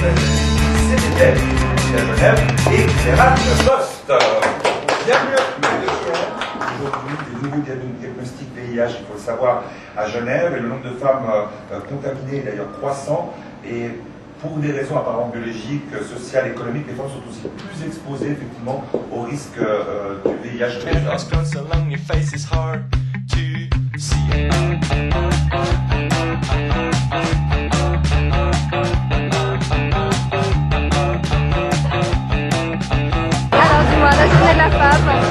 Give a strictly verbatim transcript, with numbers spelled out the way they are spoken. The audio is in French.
Genève et Clément Poste. Bienvenue à tous. Aujourd'hui, des nouveaux diagnostics V I H, il faut le savoir, à Genève, et le nombre de femmes euh, contaminées est d'ailleurs croissant. Et pour des raisons apparemment biologiques, sociales, économiques, les femmes sont aussi plus exposées effectivement au risque euh, du V I H. Alors dis-moi, la journée de la femme,